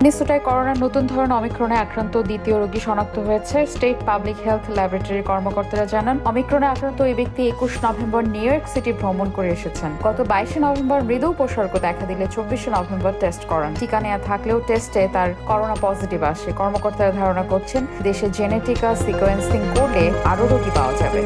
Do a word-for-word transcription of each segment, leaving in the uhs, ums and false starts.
মিনেসোটায় করোনার নতুন ধরনের অমিক্রনে আক্রান্ত দ্বিতীয় রোগী শনাক্ত হয়েছে। স্টেট পাবলিক হেলথ ল্যাবরেটরির কর্মকর্তারা জানান, অমিক্রনে আক্রান্ত ওই ব্যক্তি একুশ নভেম্বর নিউ ইয়র্ক সিটি ভ্রমণ করে এসেছেন। গত বাইশে নভেম্বর মৃদু উপসর্গ দেখা দিলে চব্বিশে নভেম্বর টেস্ট করান। টিকা নেওয়া থাকলেও টেস্টে তার করোনা পজিটিভ আসে। কর্মকর্তারা ধারণা করছেন, দেশে জেনেটিকা সিকোয়েন্সিং করলে আরও রোগী পাওয়া যাবে।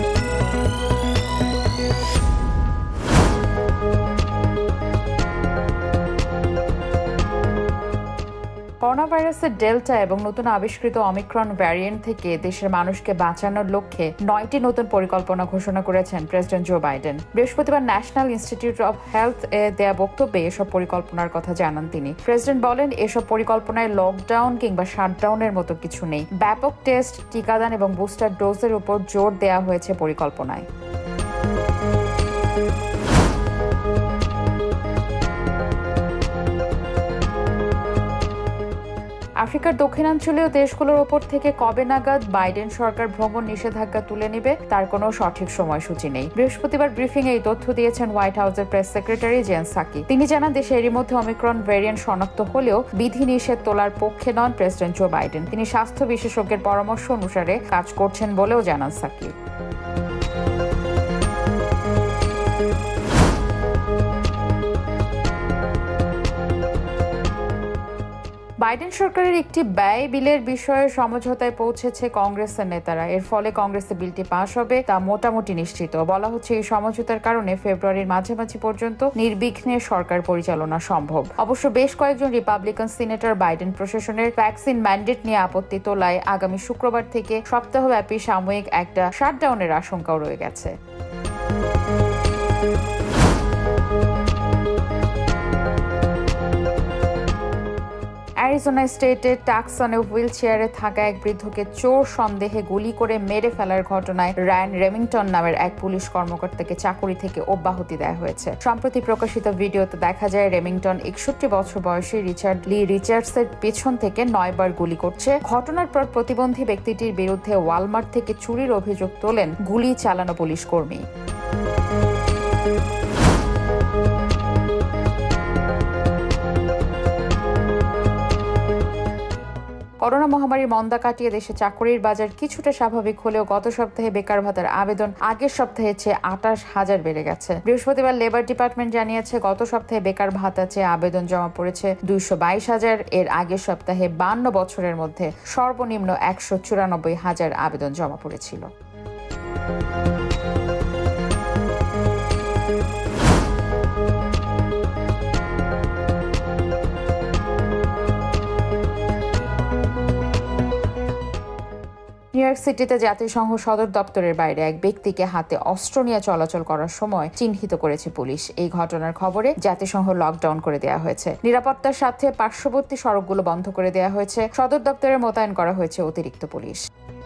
করোনা ভাইরাসের ডেল্টা এবং নতুন আবিষ্কৃত অমিক্রন ভ্যারিয়েন্ট থেকে দেশের মানুষকে বাঁচানোর লক্ষ্যে নয়টি নতুন পরিকল্পনা ঘোষণা করেছেন প্রেসিডেন্ট জো বাইডেন। বৃহস্পতিবার ন্যাশনাল ইনস্টিটিউট অব হেলথ এ দেয়া বক্তব্যে এসব পরিকল্পনার কথা জানান তিনি। প্রেসিডেন্ট বলেন, এসব পরিকল্পনায় লকডাউন কিংবা শাটডাউনের মতো কিছু নেই। ব্যাপক টেস্ট, টিকাদান এবং বুস্টার ডোজের উপর জোর দেওয়া হয়েছে পরিকল্পনায়। আফ্রিকার দক্ষিণাঞ্চলীয় দেশগুলোর ওপর থেকে কবে নাগাদ বাইডেন সরকার ভ্রমণ নিষেধাজ্ঞা তুলে নেবে তার কোনো সঠিক সময়সূচি নেই। বৃহস্পতিবার ব্রিফিং এ এই তথ্য দিয়েছেন হোয়াইট হাউসের প্রেস সেক্রেটারি জেন সাকি। তিনি জানান, দেশে এরই মধ্যে অমিক্রন ভ্যারিয়েন্ট শনাক্ত হলেও বিধি নিষেধ তোলার পক্ষে নন প্রেসিডেন্ট জো বাইডেন। তিনি স্বাস্থ্য বিশেষজ্ঞের পরামর্শ অনুসারে কাজ করছেন বলেও জানান সাকি। বাইডেন সরকারের একটি ব্যয় বিলের বিষয়ে সমঝোতায় পৌঁছেছে কংগ্রেসের নেতারা। এর ফলে কংগ্রেসে বিলটি পাস হবে তা মোটামুটি নিশ্চিত। বলা হচ্ছে, এই সমঝোতার কারণে ফেব্রুয়ারির মাঝামাঝি পর্যন্ত নির্বিঘ্নে সরকার পরিচালনা সম্ভব। অবশ্য বেশ কয়েকজন রিপাবলিকান সিনেটর বাইডেন প্রশাসনের ভ্যাকসিন ম্যান্ডেট নিয়ে আপত্তি তোলায় আগামী শুক্রবার থেকে সপ্তাহব্যাপী সাময়িক একটা শাটডাউনের আশঙ্কাও রয়ে গেছে। অ্যারিজোনা স্টেটের টাকসনে হুইল চেয়ারে থাকা এক বৃদ্ধকে চোর সন্দেহে গুলি করে মেরে ফেলার ঘটনায় রায়ান রেমিংটন নামের এক পুলিশ কর্মকর্তাকে চাকরি থেকে অব্যাহতি দেওয়া হয়েছে। সম্প্রতি প্রকাশিত ভিডিওতে দেখা যায়, রেমিংটন একষট্টি বছর বয়সী রিচার্ড লি রিচার্ডসের পেছন থেকে নয়বার গুলি করছে। ঘটনার পর প্রতিবন্ধী ব্যক্তিটির বিরুদ্ধে ওয়ালমার্ট থেকে চুরির অভিযোগ তোলেন গুলি চালানো পুলিশ কর্মী। করোনা মহামারীর মন্দা কাটিয়ে দেশে চাকরির বাজার কিছুটা স্বাভাবিক হলেও গত সপ্তাহে বেকার ভাতার আবেদন আগের সপ্তাহের চেয়ে আটাশ হাজার বেড়ে গেছে। বৃহস্পতিবার লেবার ডিপার্টমেন্ট জানিয়েছে, গত সপ্তাহে বেকার ভাতা চেয়ে আবেদন জমা পড়েছে দুইশো বাইশ হাজার। এর আগের সপ্তাহে বান্ন বছরের মধ্যে সর্বনিম্ন একশো চুরানব্বই হাজার আবেদন জমা পড়েছিল। নিউ ইয়র্ক সিটিতে জাতিসংঘ সদর দপ্তরের বাইরে এক ব্যক্তিকে হাতে অস্ত্র নিয়ে চলাচল করার সময় চিহ্নিত করেছে পুলিশ। এই ঘটনার খবরে জাতিসংঘ লকডাউন করে দেওয়া হয়েছে। নিরাপত্তার স্বার্থে পার্শ্ববর্তী সড়কগুলো বন্ধ করে দেওয়া হয়েছে। সদর দপ্তরে মোতায়েন করা হয়েছে অতিরিক্ত পুলিশ।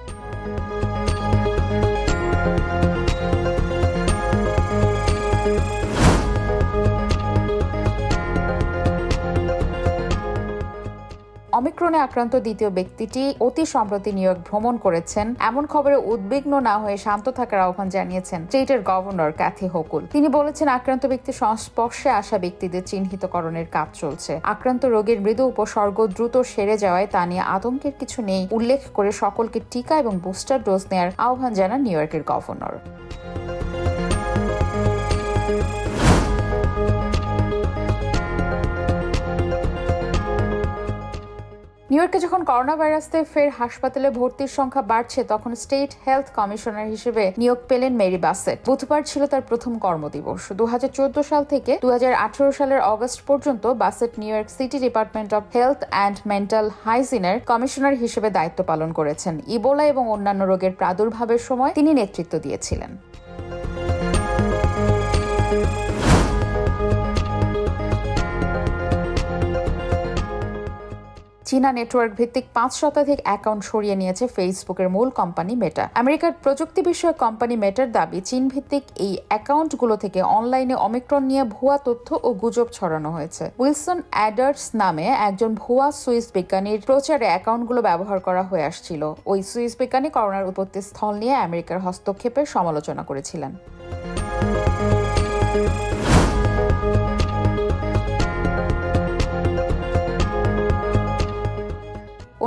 অমিক্রনে আক্রান্ত দ্বিতীয় ব্যক্তিটি অতি সম্প্রতি নিউ ইয়র্ক ভ্রমণ করেছেন এমন খবরে উদ্বিগ্ন না হয়ে শান্ত থাকার আহ্বান জানিয়েছেন স্টেটের গভর্নর ক্যাথি হোকুল। তিনি বলেছেন, আক্রান্ত ব্যক্তির সংস্পর্শে আসা ব্যক্তিদের চিহ্নিতকরণের কাজ চলছে। আক্রান্ত রোগীর মৃদু উপসর্গ দ্রুত সেরে যাওয়ায় তা নিয়ে আতঙ্কের কিছু নেই উল্লেখ করে সকলকে টিকা এবং বুস্টার ডোজ নেওয়ার আহ্বান জানান নিউ ইয়র্কের গভর্নর। নিউ ইয়র্কে যখন করোনা ভাইরাসে ফের হাসপাতালে ভর্তির সংখ্যা বাড়ছে, তখন স্টেট হেলথ কমিশনার হিসেবে নিয়োগ পেলেন মেরি বাসেট। বুধবার ছিল তার প্রথম কর্মদিবস। দু হাজার চোদ্দ সাল থেকে দু হাজার আঠারো সালের অগস্ট পর্যন্ত Bassett New York City Department of Health and Mental হাইজিনের কমিশনার হিসেবে দায়িত্ব পালন করেছেন। ইবোলা এবং অন্যান্য রোগের প্রাদুর্ভাবের সময় তিনি নেতৃত্ব দিয়েছিলেন। চীনা নেটওয়ার্ক ভিত্তিক পাঁচ শতাধিক অ্যাকাউন্ট সরিয়ে নিয়েছে ফেসবুকের মূল কোম্পানি মেটা। আমেরিকার প্রযুক্তি বিষয়ক কোম্পানি মেটার দাবি, চীন ভিত্তিক এই অ্যাকাউন্টগুলো থেকে অনলাইনে অমিক্রন নিয়ে ভুয়া তথ্য ও গুজব ছড়ানো হয়েছে। উইলসন অ্যাডার্স নামে একজন ভুয়া সুইস বিজ্ঞানীর প্রচারে অ্যাকাউন্টগুলো ব্যবহার করা হয়ে আসছিল। ওই সুইস বিজ্ঞানী করোনার উৎপত্তি স্থল নিয়ে আমেরিকার হস্তক্ষেপের সমালোচনা করেছিলেন।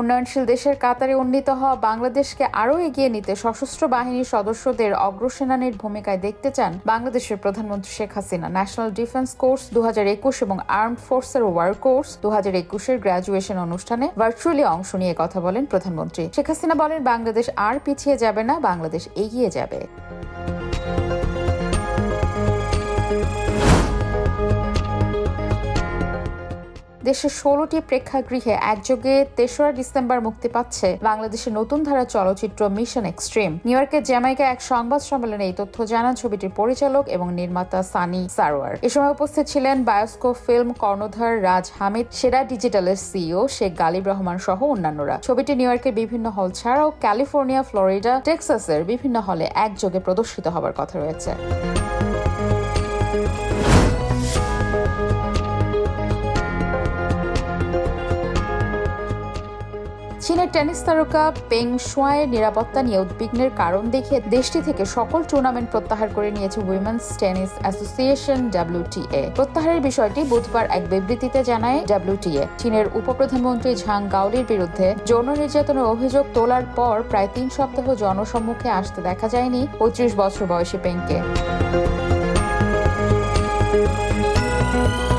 উন্নয়নশীল দেশের কাতারে উন্নীত হওয়া বাংলাদেশকে আরও এগিয়ে নিতে সশস্ত্র বাহিনীর সদস্যদের অগ্রসেনানীর ভূমিকায় দেখতে চান বাংলাদেশের প্রধানমন্ত্রী Sheikh Hasina. National Defence Course দু হাজার একুশ এবং আর্মড ফোর্সের ওয়ার কোর্স দু হাজার একুশের গ্র্যাজুয়েশন অনুষ্ঠানে ভার্চুয়ালি অংশ নিয়ে কথা বলেন প্রধানমন্ত্রী। শেখ হাসিনা বলেন, বাংলাদেশ আর পিছিয়ে যাবে না, বাংলাদেশ এগিয়ে যাবে। দেশের ষোলোটি প্রেক্ষাগৃহে একযোগে তেসরা ডিসেম্বর মুক্তি পাচ্ছে বাংলাদেশের নতুন ধারা চলচ্চিত্র মিশন এক্সট্রিম। নিউ ইয়র্কের জ্যামাইকা এক সংবাদ সম্মেলনে এই তথ্য জানান ছবিটির পরিচালক এবং নির্মাতা সানি সারোয়ার। এ সময় উপস্থিত ছিলেন বায়োস্কোপ ফিল্ম কর্ণধার রাজ হামিদ, সেরা ডিজিটালের সিইও শেখ গালিব রহমান সহ অন্যান্যরা। ছবিটি নিউ ইয়র্কের বিভিন্ন হল ছাড়াও ক্যালিফোর্নিয়া, ফ্লোরিডা, টেক্সাসের বিভিন্ন হলে একযোগে প্রদর্শিত হবার কথা রয়েছে। চীনের টেনিস তারকা পেং শুয়াইয়ের নিরাপত্তা নিয়ে উদ্বিগ্নের কারণ দেখে দেশটি থেকে সকল টুর্নামেন্ট প্রত্যাহার করে নিয়েছে উইমেন্স টেনিস অ্যাসোসিয়েশন ডাব্লিউটিএ। প্রত্যাহারের বিষয়টি বুধবার এক বিবৃতিতে জানায় ডাব্লিউটিএ। চীনের উপপ্রধানমন্ত্রী ঝাং গাওলির বিরুদ্ধে যৌন নির্যাতনের অভিযোগ তোলার পর প্রায় তিন সপ্তাহ জনসম্মুখে আসতে দেখা যায়নি পঁয়ত্রিশ বছর বয়সী পেংকে।